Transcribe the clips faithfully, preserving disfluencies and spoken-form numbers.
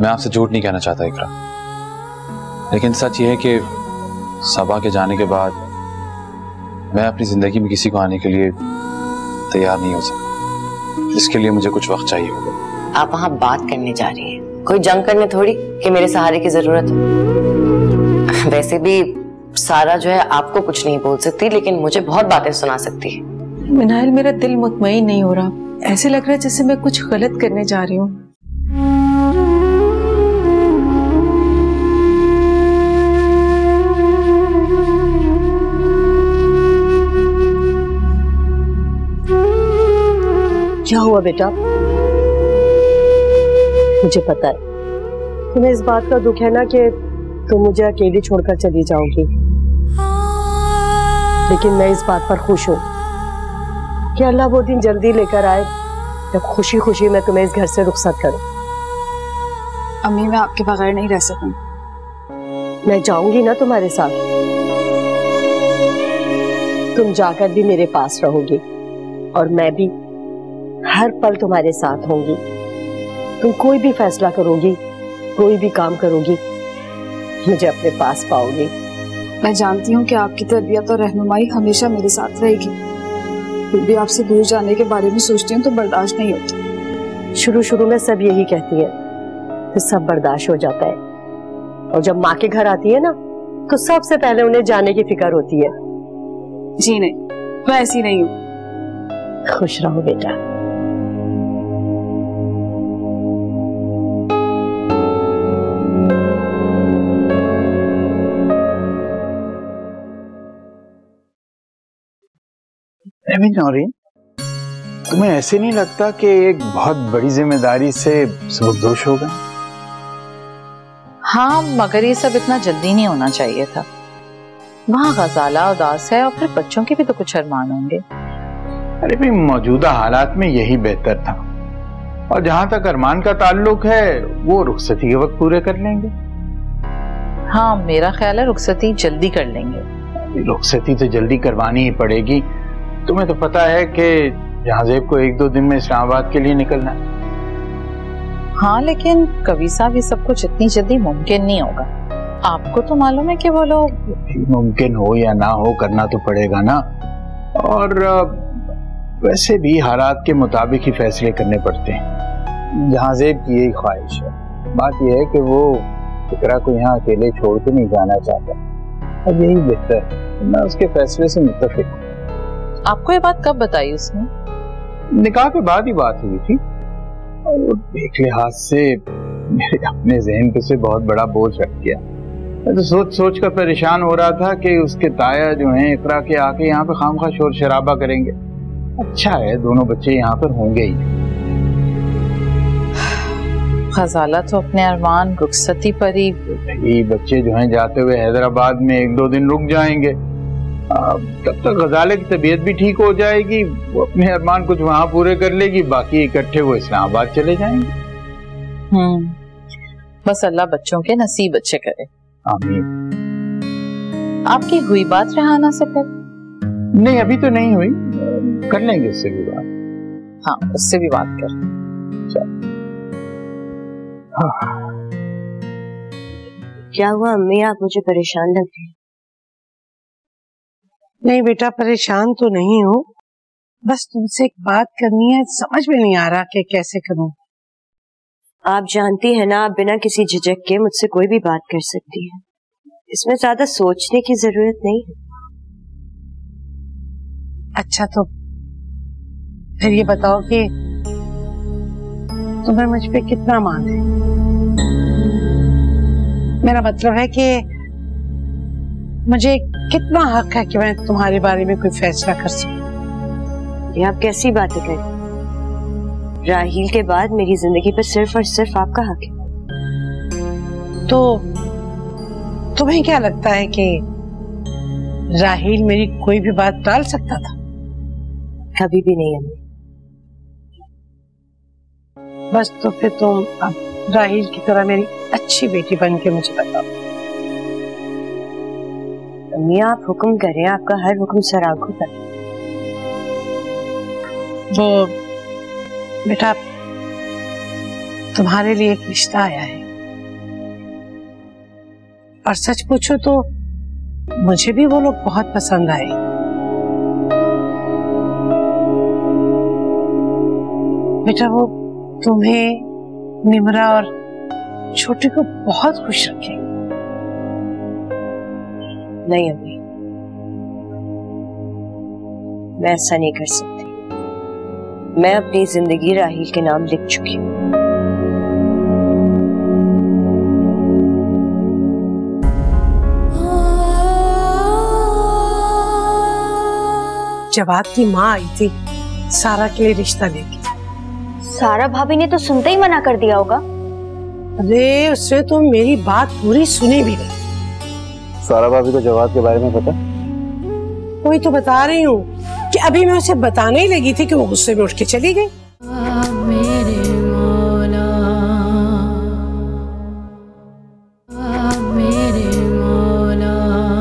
मैं आपसे झूठ नहीं कहना चाहता इकरा, लेकिन सच ये है कि सबा के जाने के बाद मैं अपनी जिंदगी में किसी को आने के लिए तैयार नहीं हो सकता। इसके लिए मुझे कुछ वक्त चाहिए होगा। आप वहाँ बात करने जा रही हैं, कोई जंग करने थोड़ी कि मेरे सहारे की जरूरत हो। वैसे भी सारा जो है आपको कुछ नहीं बोल सकती, लेकिन मुझे बहुत बातें सुना सकती है। मिनाइल, मेरा दिल मुतमईन नहीं हो रहा, ऐसे लग रहा है जैसे मैं कुछ गलत करने जा रही हूँ। क्या हुआ बेटा? मुझे पता है तुम्हें इस बात का दुख है ना कि तुम मुझे अकेली छोड़कर चली जाओगी, लेकिन मैं इस बात पर खुश हूँ कि अल्लाह वो दिन जल्दी लेकर आए जब खुशी खुशी मैं तुम्हें इस घर से रुखसत करूं। अम्मी, मैं आपके बगैर नहीं रह सकूं। मैं जाऊंगी ना तुम्हारे साथ, तुम जाकर भी मेरे पास रहोगी और मैं भी हर पल तुम्हारे साथ होंगी। तुम कोई भी फैसला करोगी, कोई भी काम करोगी, मुझे अपने पास पाओगी। मैं जानती हूँ कि आपकी तरबियत और रहनुमाई हमेशा मेरे साथ रहेगी, फिर भी आपसे दूर जाने के बारे में सोचती हूँ तो बर्दाश्त नहीं होती। शुरू शुरू में सब यही कहती है, फिर सब बर्दाश्त हो जाता है, और जब माँ के घर आती है ना तो सबसे पहले उन्हें जाने की फिक्र होती है। जी नहीं, मैं ऐसी नहीं हूँ। खुश रहो बेटा। नौरीन, तुम्हें ऐसे नहीं लगता कि एक बहुत बड़ी जिम्मेदारी से सबकदोश हो गए? हाँ, मगर ये सब इतना जल्दी नहीं होना चाहिए था। वहाँ गजाला उदास है और फिर बच्चों के भी तो कुछ अरमान होंगे। अरे भाई, मौजूदा हालात में यही बेहतर था, और जहाँ तक अरमान का ताल्लुक है वो रुखसती के वक्त पूरे कर लेंगे। हाँ, मेरा ख्याल है रुखसती जल्दी कर लेंगे। रुखसती तो जल्दी करवानी ही पड़ेगी। तुम्हें तो पता है कि जहाजेब को एक दो दिन में इस्लामाबाद के लिए निकलना है। हाँ, लेकिन कवि साहब ये सब कुछ इतनी जल्दी मुमकिन नहीं होगा। आपको तो मालूम है कि वो लोग, मुमकिन हो या ना हो करना तो पड़ेगा ना, और वैसे भी हालात के मुताबिक ही फैसले करने पड़ते हैं। जहाजेब की यही ख्वाहिश है। बात यह है कि वो इकरा को यहाँ अकेले छोड़ के नहीं जाना चाहता, अब यही बेहतर है। मैं उसके फैसले से मुत्तफिक हूँ। आपको ये बात कब बताई उसने? निकाह के बाद ही बात हुई थी, और एक लिहाज से मेरे अपने ज़हन पे से बहुत बड़ा बोझ रख गया। मैं तो सोच सोच कर परेशान हो रहा था कि उसके ताया जो हैं इकरा के आके यहाँ पे खामखा शोर शराबा करेंगे। अच्छा है दोनों बच्चे यहाँ पर होंगे ही। खजाला तो अपने अरमान रुखसती पर ही। ये बच्चे जो हैं जाते हुए हैदराबाद में एक दो दिन रुक जाएंगे, तब तक गजाले की तबीयत भी ठीक हो जाएगी, वो अपने अरमान कुछ वहां पूरे कर लेगी, बाकी इकट्ठे वो इस्लामाबाद चले जाएंगे। हम्म, बस अल्लाह बच्चों के नसीब अच्छे करे। आमीन। आपकी हुई बात रेहाना से फिर? नहीं, अभी तो नहीं हुई, कर लेंगे उससे भी बात। हाँ, उससे भी बात कर। हाँ। क्या हुआ अम्मी, आप मुझे परेशान लग रही? नहीं बेटा, परेशान तो नहीं हो, बस तुमसे एक बात करनी है, समझ में नहीं आ रहा कि कैसे करूं। आप जानती है ना, आप बिना किसी झिझक के मुझसे कोई भी बात कर सकती है, इसमें ज्यादा सोचने की जरूरत नहीं है। अच्छा, तो फिर ये बताओ कि तुम्हें मुझ पे कितना मान है? मेरा मतलब है कि मुझे कितना हक है कि मैं तुम्हारे बारे में कोई फैसला कर सकूं। ये आप कैसी बातें करें? राहील के बाद मेरी जिंदगी पर सिर्फ और सिर्फ आपका हक है। तो तुम्हें क्या लगता है कि राहील मेरी कोई भी बात टाल सकता था? कभी भी नहीं अम्मी। बस तो फिर तुम अब राहील की तरह मेरी अच्छी बेटी बन के मुझे बताओ। अम्मी, आप हुक्म करें, आपका हर हुक्म सर आंखों पर। वो बेटा, तुम्हारे लिए एक रिश्ता आया है। और सच पूछो तो मुझे भी वो लोग बहुत पसंद आए। बेटा वो तुम्हें, निमरा और छोटी को बहुत खुश रखे। नहीं अम्मी, मैं ऐसा नहीं कर सकती। मैं अपनी जिंदगी राहील के नाम लिख चुकी हूँ। जवाद की माँ आई थी सारा के लिए रिश्ता लेके। सारा भाभी ने तो सुनते ही मना कर दिया होगा। अरे उसने तो मेरी बात पूरी सुनी भी नहीं। सारा भाभी को जवाद के बारे में पता? वही तो बता रही हूँ कि अभी मैं उसे बताने ही लगी थी कि वो गुस्से में उठ के चली गई। मेरे मौला, मेरे मौला।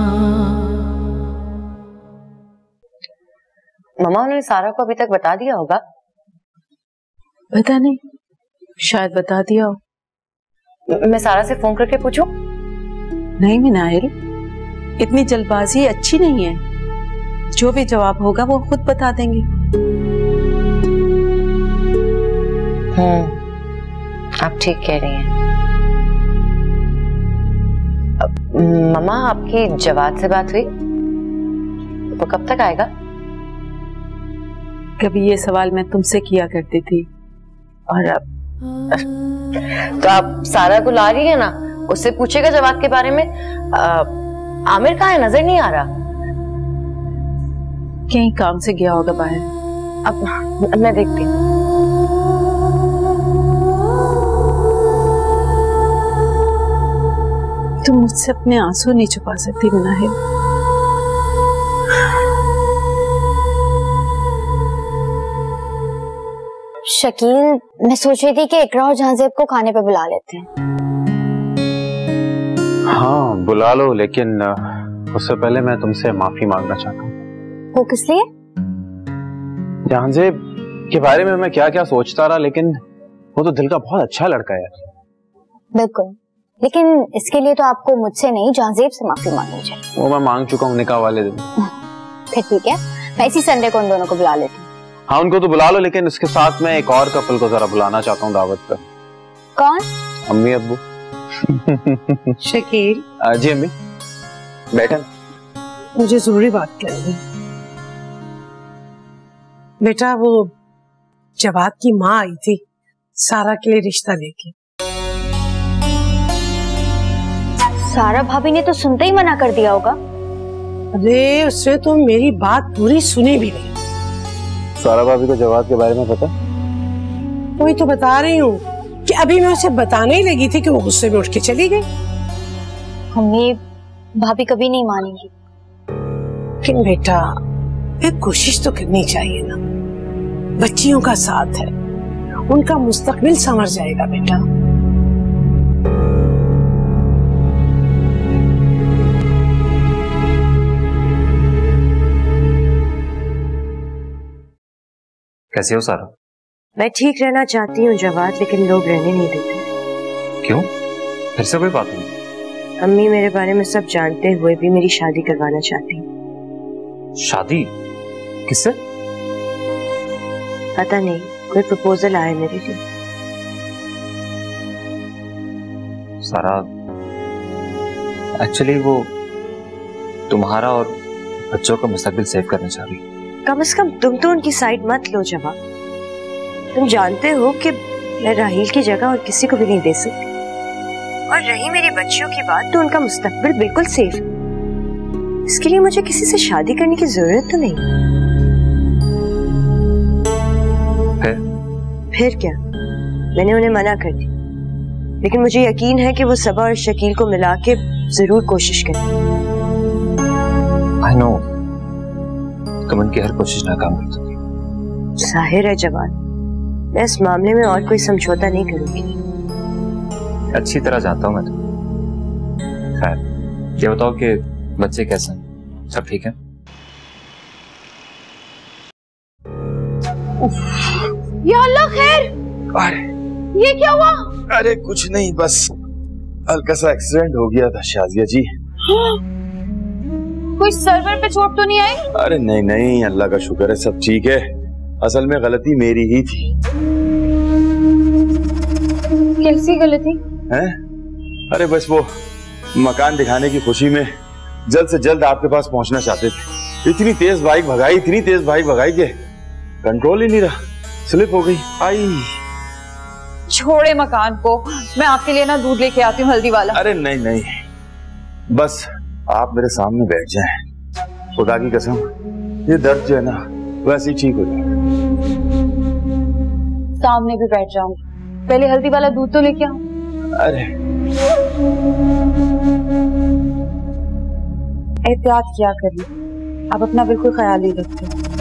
मम्मा उन्होंने सारा को अभी तक बता दिया होगा? पता नहीं, शायद बता दिया हो। मैं सारा से फोन करके पूछूं? नहीं मिनाइल, इतनी जल्दबाजी अच्छी नहीं है। जो भी जवाब होगा वो खुद बता देंगे। हम्म, आप ठीक कह रही हैं। मम्मा आपकी जवाद से बात हुई? वो कब तक आएगा? कभी ये सवाल मैं तुमसे किया करती थी और अब तो आप सारा को ला रही है ना, उससे पूछेगा जवाद के बारे में। आ, आमिर कहाँ है? नजर नहीं आ रहा। कहीं काम से गया होगा बाहर। अब मैं देखती हूँ। तुम मुझसे अपने आंसू नहीं छुपा सकती मिनाहिल। शकील, मैं सोच रही थी कि इकरा और जहांजेब को खाने पे बुला लेते हैं। हाँ बुला लो, लेकिन उससे पहले मैं तुमसे माफी मांगना चाहता हूँ। वो किस लिए? जहांजेब के बारे में मैं क्या क्या सोचता रहा, लेकिन वो तो दिल का बहुत अच्छा लड़का है यार। बिल्कुल, लेकिन इसके लिए तो आपको मुझसे नहीं जहांजेब से माफी मांगनी चाहिए। वो मैं मांग चुका हूँ निकाह वाले दिन। फिर ठीक है, मैं इसी संडे को उन दोनों को बुला लेती हूँ। हाँ उनको तो बुला लो, लेकिन इसके साथ मैं एक और कपल को जरा बुलाना चाहता हूँ दावत पर। कौन? अम्मी अब्बू। शकील। जी अम्मी, बैठे। मुझे जरूरी बात करनी। बेटा वो जवाद की माँ आई थी सारा के लिए रिश्ता लेके। सारा भाभी ने तो सुनते ही मना कर दिया होगा। अरे उसने तो मेरी बात पूरी सुनी भी नहीं। सारा भाभी को जवाद के बारे में पता? वही तो बता रही हूँ कि अभी मैं उसे बताने ही लगी थी कि वो गुस्से में उठ के चली गई। मम्मी, भाभी कभी नहीं मानेंगी। लेकिन बेटा एक कोशिश तो करनी चाहिए ना। बच्चियों का साथ है, उनका मुस्तकबिल संवर जाएगा बेटा। कैसे हो सारा? मैं ठीक रहना चाहती हूँ जवाद, लेकिन लोग रहने नहीं देते। क्यों? फिर से कोई बात नहीं? अम्मी मेरे बारे में सब जानते हुए भी मेरी शादी करवाना चाहती हैं। शादी? किससे? पता नहीं, कोई प्रपोजल आया मेरे लिए। सारा, एक्चुअली वो तुम्हारा और बच्चों का मुस्तकबिल सेव करना चाह रही है। कम से कम तुम तो उनकी साइड मत लो जवाब। तुम जानते हो कि मैं राहील की जगह और किसी को भी नहीं दे सकती। और रही मेरी बच्चियों की बात, तो उनका मुस्तकबिल बिल्कुल सेफ है। इसके लिए मुझे किसी से शादी करने की जरूरत तो नहीं। फिर? फिर क्या? मैंने उन्हें मना कर दी, लेकिन मुझे यकीन है कि वो सबा और शकील को मिला के जरूर कोशिश करेंगे। I know, तुम उनकी हर कोशिश नाकाम कर दोगी। जाहिर है जवान, मैं इस मामले में और कोई समझौता नहीं करूंगी। अच्छी तरह जानता हूं मैं तुम्हें। खैर, ये बताओ कि बच्चे कैसे हैं? सब ठीक है? या अल्लाह खैर! अरे ये क्या हुआ? अरे कुछ नहीं, बस हल्का सा एक्सीडेंट हो गया था शाजिया जी। कोई सर्वर पे चोट तो नहीं आई? अरे नहीं नहीं, अल्लाह का शुक्र है सब ठीक है। असल में गलती मेरी ही थी। कैसी गलती है? अरे बस वो मकान दिखाने की खुशी में जल्द से जल्द आपके पास पहुंचना चाहते थे। इतनी तेज बाइक भगाई, इतनी तेज बाइक भगाई के कंट्रोल ही नहीं रहा, स्लिप हो गई। आई छोड़े मकान को, मैं आपके लिए ना दूध लेके आती हूँ हल्दी वाला। अरे नहीं नहीं, बस आप मेरे सामने बैठ जाएं, खुदा की कसम ये दर्द जो है ना वैसे ही ठीक हो जाए। सामने भी बैठ जाऊँ, पहले हल्दी वाला दूध तो लेके आऊं। अरे एहतियात क्या करिए, आप अपना बिल्कुल ख्याल ही रखते।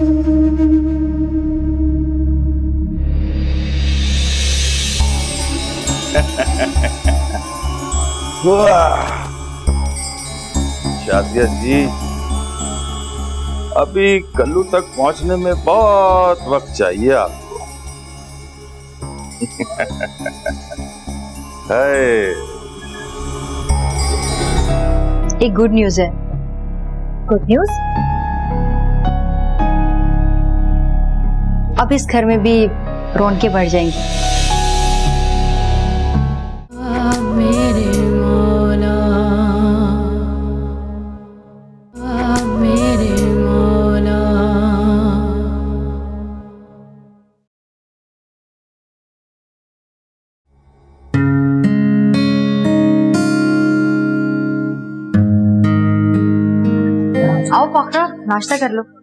शाजिया जी, अभी कल्लू तक पहुंचने में बहुत वक्त चाहिए आपको। एक गुड न्यूज है। Good news? अब इस घर में भी रौनकें बढ़ जाएंगी। मेरे मौला, मेरे मौला। आओ फाखरा, नाश्ता कर लो।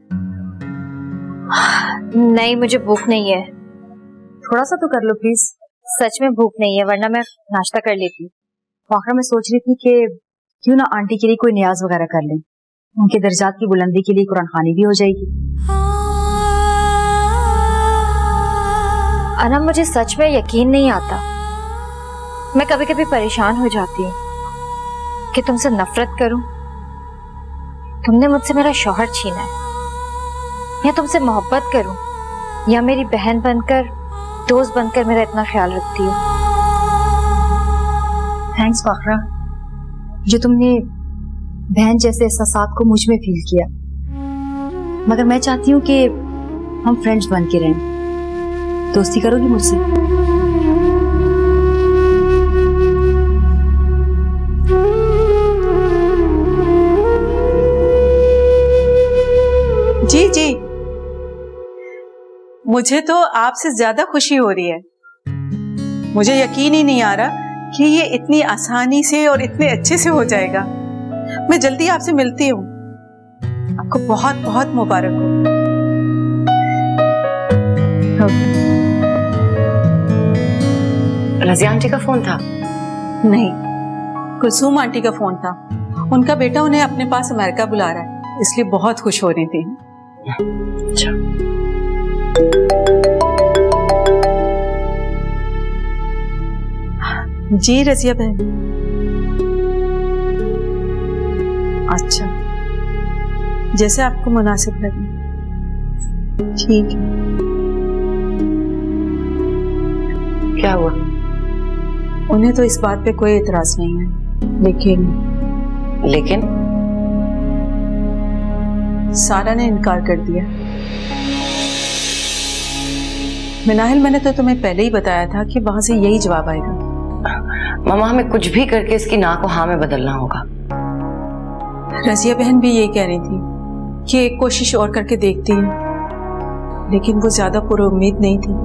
नहीं, मुझे भूख नहीं है। थोड़ा सा तो कर लो प्लीज। सच में भूख नहीं है, वरना मैं नाश्ता कर लेती। फाखरा, मैं सोच रही थी कि क्यों ना आंटी के लिए कोई नियाज वगैरह कर लें, उनके दर्जात की बुलंदी के लिए कुरान खानी भी हो जाएगी। अना, मुझे सच में यकीन नहीं आता। मैं कभी कभी परेशान हो जाती हूँ कि तुमसे नफरत करूं, तुमने मुझसे मेरा शौहर छीना है, या तुमसे मोहब्बत करूं, या मेरी बहन बनकर, दोस्त बनकर मेरा इतना ख्याल रखती हो। थैंक्स फाखरा, जो तुमने बहन जैसे एहसासात को मुझ में फील किया। मगर मैं चाहती हूँ कि हम फ्रेंड्स बन के रहें। दोस्ती करोगी मुझसे? जी जी, मुझे तो आपसे ज्यादा खुशी हो रही है। मुझे यकीन ही नहीं आ रहा कि ये इतनी आसानी से और इतने अच्छे से हो जाएगा। मैं जल्दी आपसे मिलती हूँ। आपको बहुत बहुत मुबारक हो। रज़िया आंटी का फोन था? नहीं, कुलसूम आंटी का फोन था। उनका बेटा उन्हें अपने पास अमेरिका बुला रहा है, इसलिए बहुत खुश हो रही थी। अच्छा। जी रज़िया बहन। अच्छा, जैसे आपको मुनासिब लगे। ठीक है। क्या हुआ? उन्हें तो इस बात पे कोई एतराज नहीं है, लेकिन लेकिन सारा ने इनकार कर दिया। मिनाहिल, मैंने तो तुम्हें पहले ही बताया था कि वहां से यही जवाब आएगा। मामा, हमें कुछ भी करके इसकी ना को हाँ में बदलना होगा। रज़िया बहन भी यही कह रही थी कि एक कोशिश और करके देखती है, लेकिन वो ज्यादा पुरुउम्मीद नहीं थी।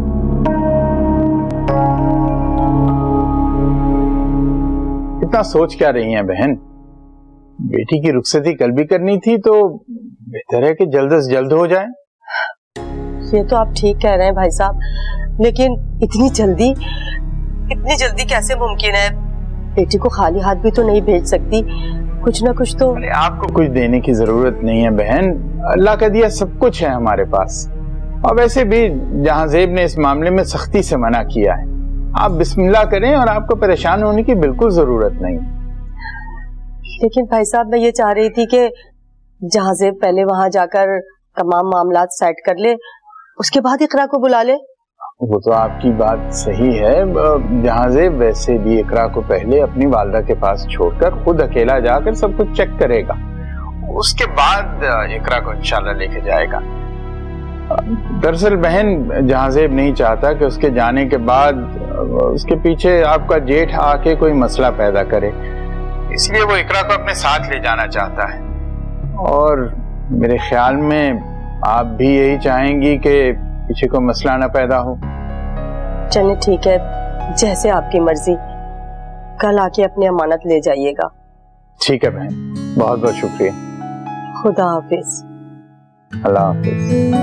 इतना सोच क्या रही हैं बहन? बेटी की रुखसती कल भी करनी थी, तो बेहतर है कि जल्द से जल्द हो जाए। ये तो आप ठीक कह रहे हैं भाई साहब, लेकिन इतनी जल्दी इतनी जल्दी कैसे मुमकिन है? बेटी को खाली हाथ भी तो नहीं भेज सकती, कुछ ना कुछ तो। अरे आपको कुछ देने की जरूरत नहीं है बहन, अल्लाह का दिया सब कुछ है हमारे पास। और वैसे भी जहांजेब ने इस मामले में सख्ती से मना किया है। आप बिस्मिल्लाह करें और आपको परेशान होने की बिल्कुल जरूरत नहीं। लेकिन भाई साहब, मैं ये चाह रही थी कि जहांजेब पहले वहां जाकर तमाम मामलात सेट कर ले, उसके बाद इकरा को बुला ले वो तो आपकी बात सही है जहाँ से, वैसे भी इकरा को पहले अपनी वालदा के पास छोड़कर खुद अकेला जाकर सब कुछ चेक करेगा, उसके बाद इकरा को इंशाल्लाह लेके जाएगा। दरअसल बहन जहाजेब नहीं चाहता कि उसके जाने के बाद उसके पीछे आपका जेठ आके कोई मसला पैदा करे, इसलिए वो इकरा को अपने साथ ले जाना चाहता है। और मेरे ख्याल में आप भी यही चाहेंगी कि पीछे कोई मसला ना पैदा हो। चलिए ठीक है, जैसे आपकी मर्जी, कल आके अपनी अमानत ले जाइएगा। ठीक है बहन, बहुत बहुत शुक्रिया। खुदा हाफिज। अल्लाह हाफिज।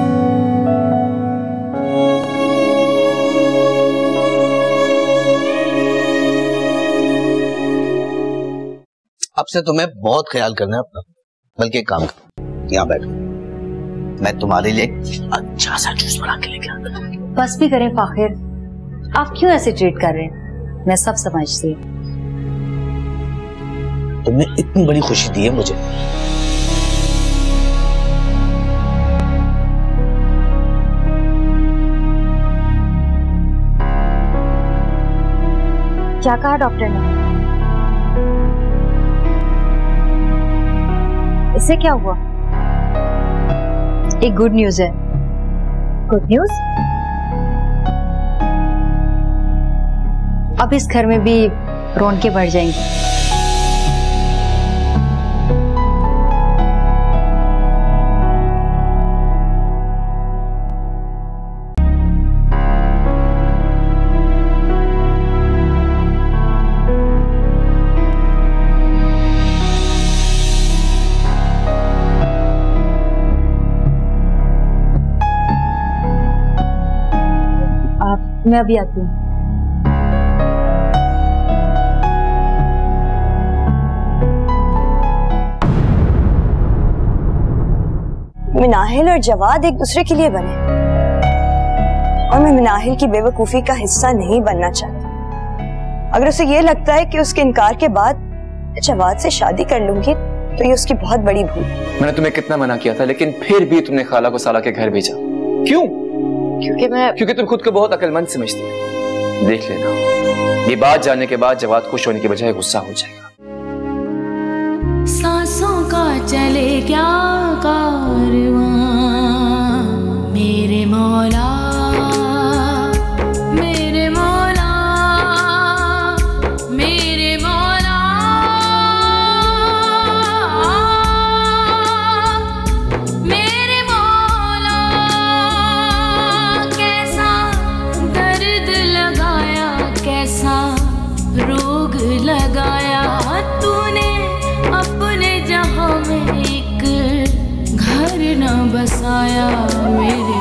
अब से तुम्हें बहुत ख्याल करना है अपना, बल्कि एक काम कर, यहाँ बैठो, मैं तुम्हारे लिए अच्छा सा जूस बना के लेके आता हूँ। बस भी करें फाखिर, आप क्यों ऐसे ट्रीट कर रहे हैं? मैं सब समझती हूँ। तुमने इतनी बड़ी खुशी दी है मुझे। क्या कहा डॉक्टर ने? इससे क्या हुआ? एक गुड न्यूज है। Good news? अब इस घर में भी रौनकें बढ़ जाएंगी। मैं अभी आती हूँ। मिनाहिल और जवाद एक दूसरे के लिए बने और मैं मिनाहिल की बेवकूफी का हिस्सा नहीं बनना चाहती। अगर उसे ये लगता है कि उसके इनकार के बाद जवाद से शादी कर लूंगी तो ये उसकी बहुत बड़ी भूल। मैंने तुम्हें कितना मना किया था, लेकिन फिर भी तुमने खाला को साला के घर भेजा। क्यों? क्योंकि मैं क्योंकि तुम खुद को बहुत अक्लमंद समझती हो। देख लेना, ये बात जानने के बाद जवाद खुश होने के बजाय गुस्सा हो जाएगा। सांसों का चले क्या कारवां मेरे मौला, मेरे मौला, मेरे मौला, मेरे मौला, कैसा दर्द लगाया, कैसा रोग लगाया तूने अपने जहां में एक घर न बसाया मेरे